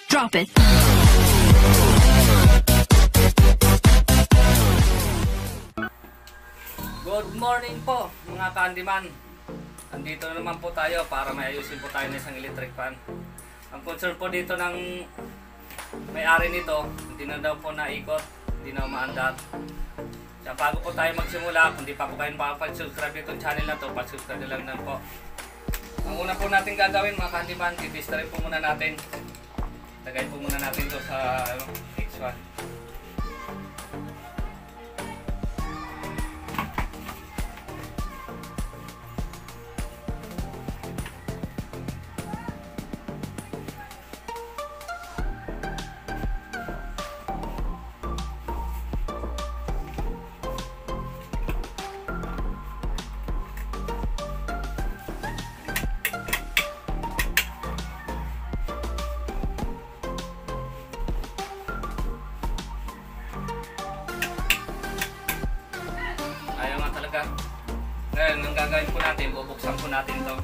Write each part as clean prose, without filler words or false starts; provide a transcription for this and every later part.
Drop it. Good morning po mga ka-handyman. Andito na naman po tayo para mayayusin po tayo ng isang electric fan. Ang concern po dito ng may-ari nito, hindi na daw po naikot, hindi na umaandar. Kaya bago po tayo magsimula, kung di pa po kayo makapag-subscribe itong channel na to, pag-subscribe na lang po. Ang una po natin gagawin mga ka-handyman, i-distrib po muna natin. Lagay po muna natin to sa X1. Ayaw nga talaga. Ngayon, ang gagawin po natin, bubuksan po natin to.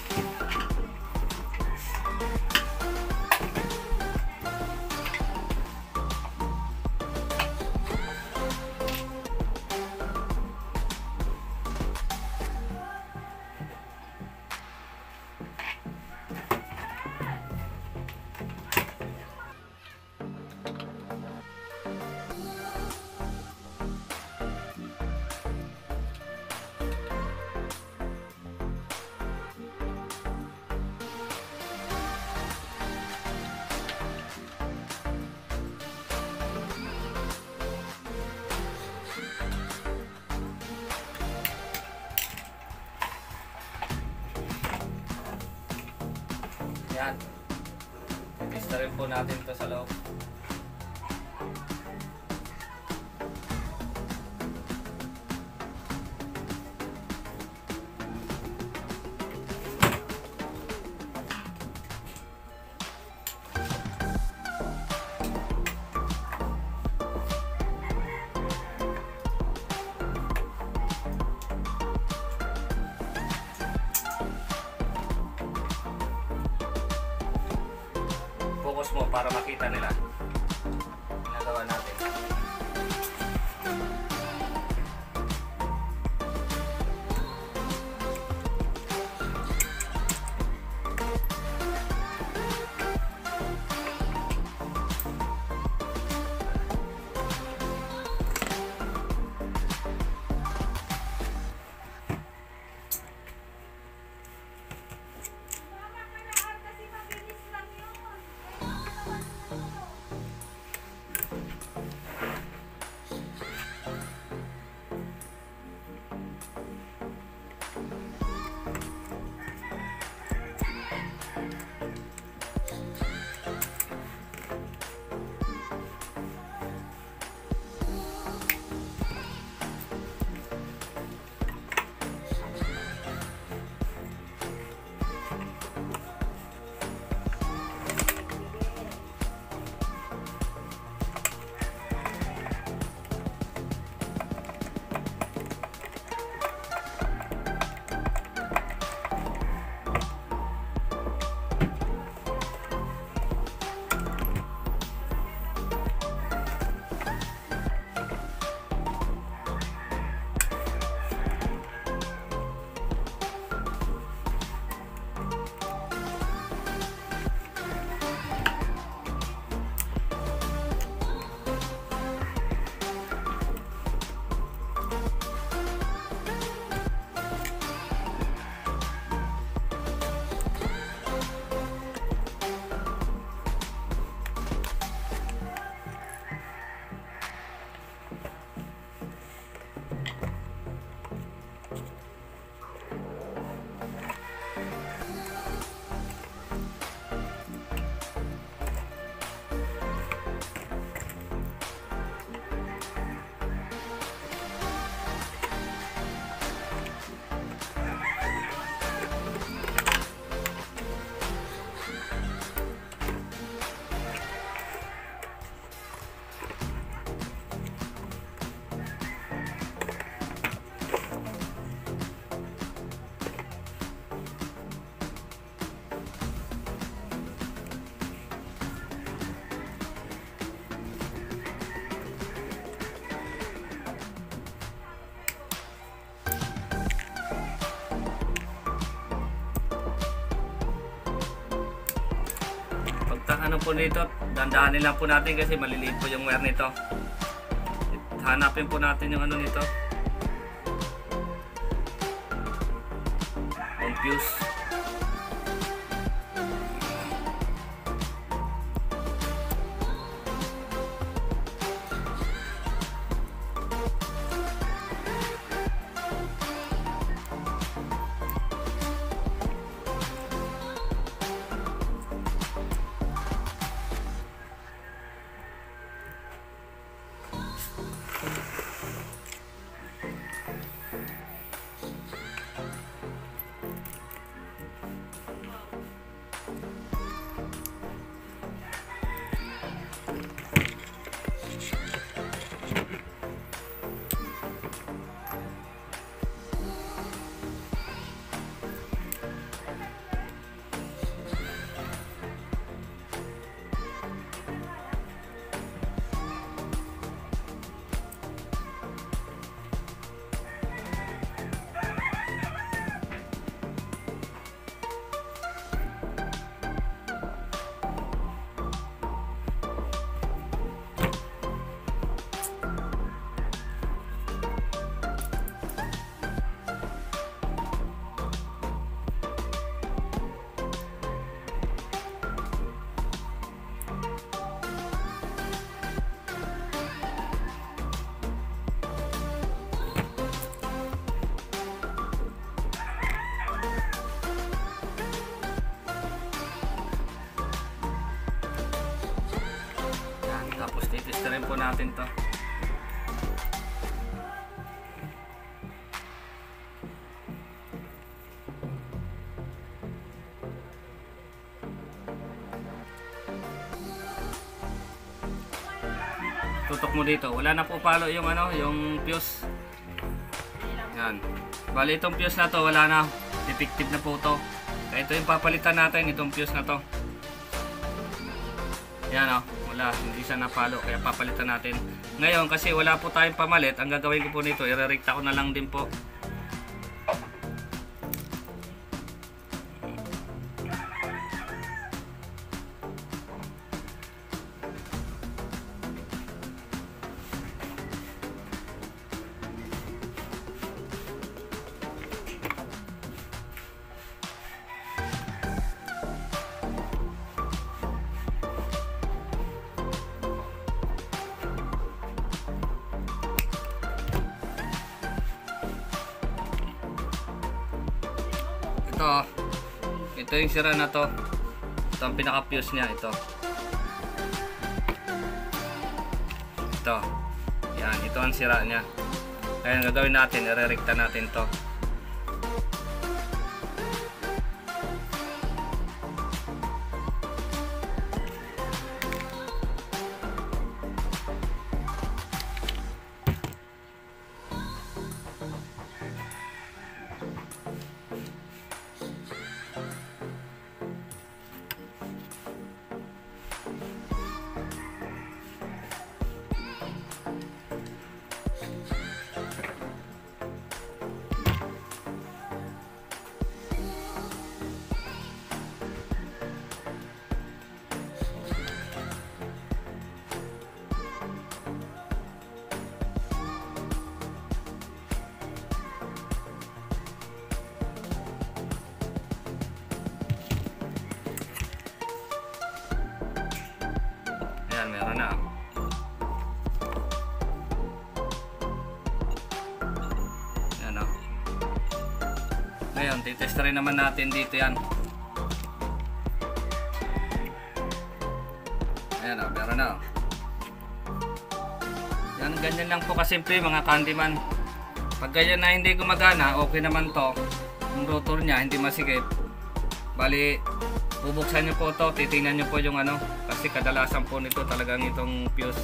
Yan. Testa rin po natin ito sa loob. Focus mo para makita nila ginagawa natin. ano po nito, dandahanin lang po natin kasi maliliit po yung wire nito. Hanapin po natin yung ano nito, yung fuse. Tapos titesta rin po natin to. Tutok mo dito. Wala na po palo yung ano, yung fuse. Yan. Bali itong fuse na to, wala na. Defective na po to. Kaya ito yung papalitan natin, itong fuse na to. Yan o. Wala, hindi siya napalo, kaya papalitan natin. Ngayon kasi wala po tayong pamalit, ang gagawin ko po nito, irerekta ko na lang din po. Ito yung sira na to. Ito ang pinaka fuse niya, ito. Yan, ito ang sira niya. Kaya ang gagawin natin, irerekta natin to. Ayan, meron na. Ayan o. Ngayon, titest rin naman natin dito yan. Ayan o, meron na. Yan, ganyan lang po kasimple mga Candyman. Pag ganyan na hindi gumagana, okay naman to. Yung rotor niya, hindi masikip. Bali, bubuksan nyo po to, titingnan nyo po yung ano, kasi kadalasan po nito talagang itong fuse.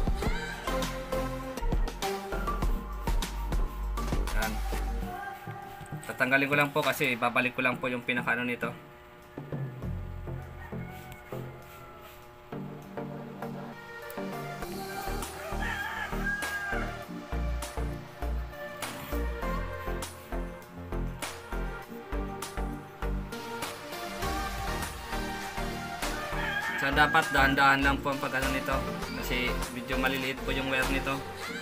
Yan. Tatanggalin ko lang po kasi babalik ko lang po yung pinakaano nito. So dapat dahan-dahan lang po ang pag-ano nito kasi medyo maliliit po yung wire nito.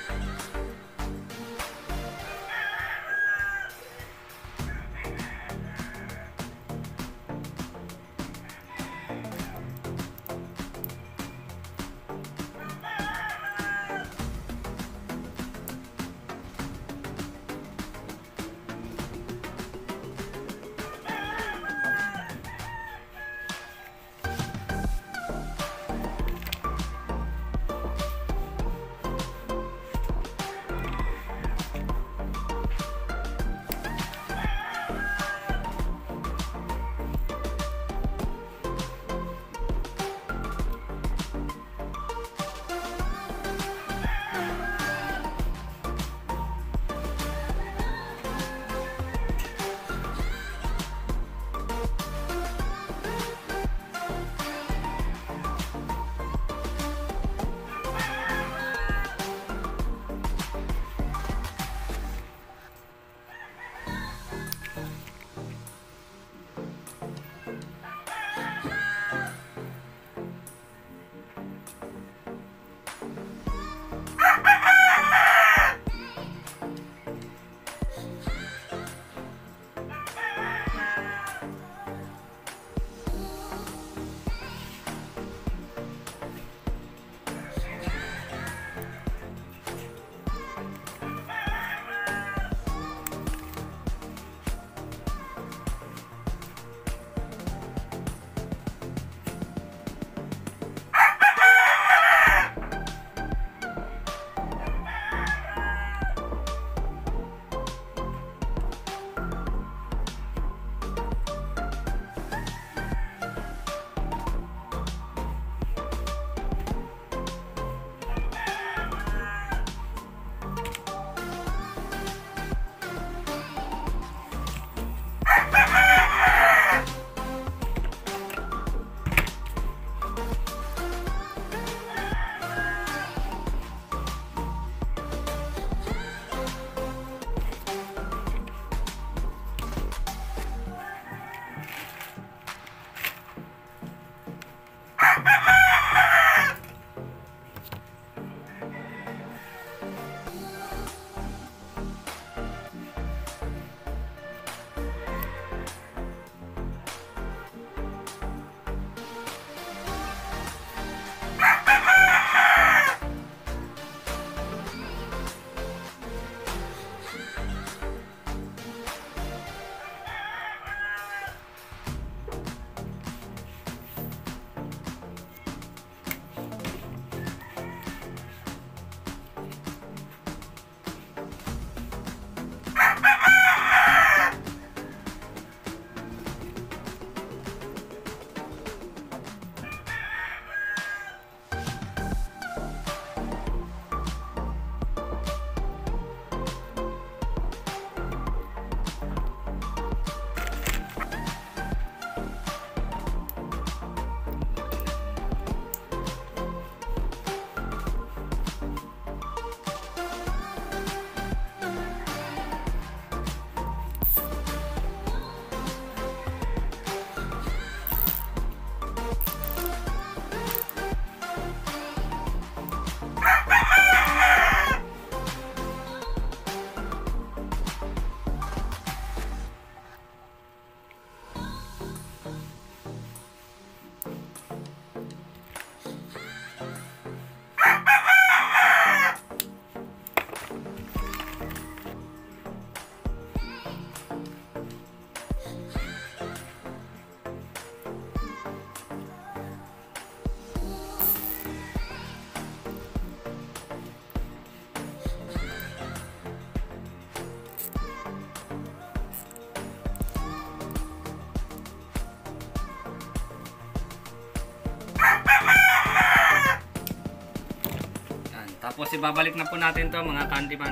Tapos ibabalik na po natin to mga kandiman.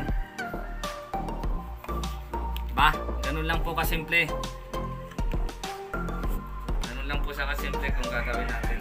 Ba, ganun lang po kasimple. Ganun lang po sa kasimple kung gagawin natin.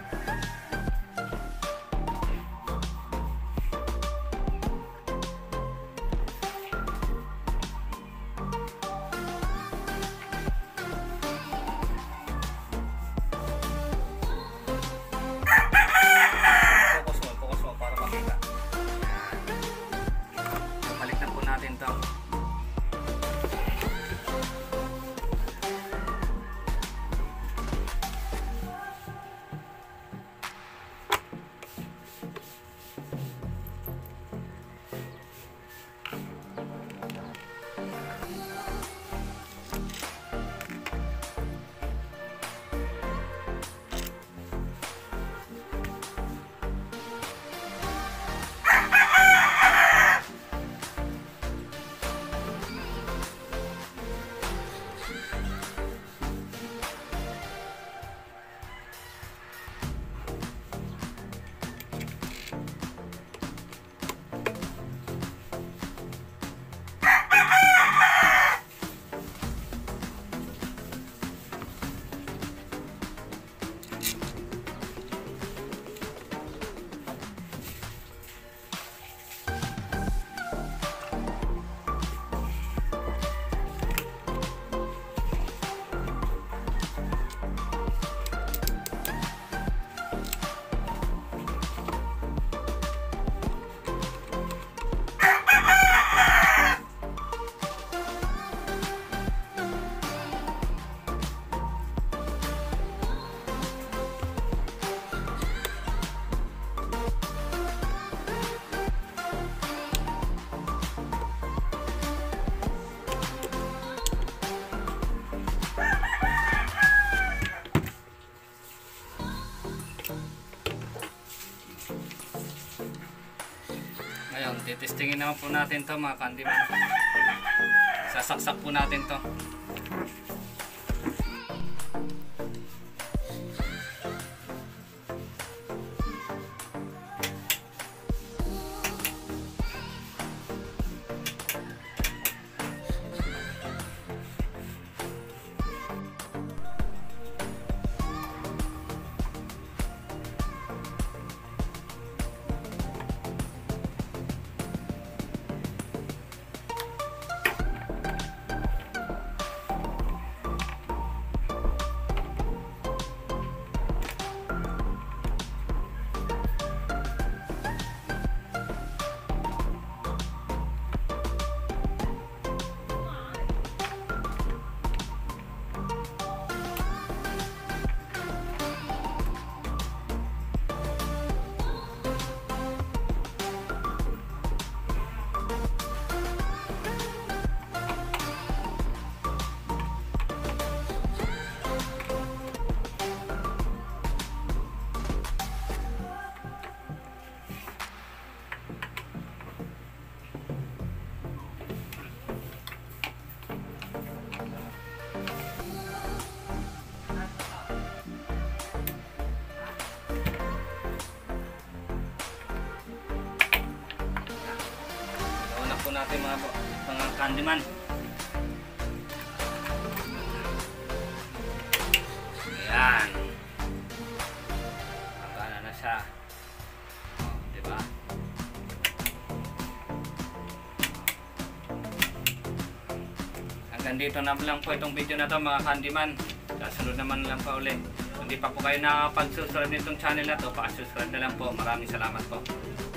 Ngayon, titestingin naman po natin to mga Candyman. Sasaksak po natin to. Natin mga Candyman. Ayan. Magana na siya. Oh, diba? Hanggang dito na lang po itong video na to mga Candyman. Kasunod naman lang pa uli. Kung di pa po kayo nakapag-subscribe nitong channel na to, pa-subscribe na lang po. Maraming salamat po.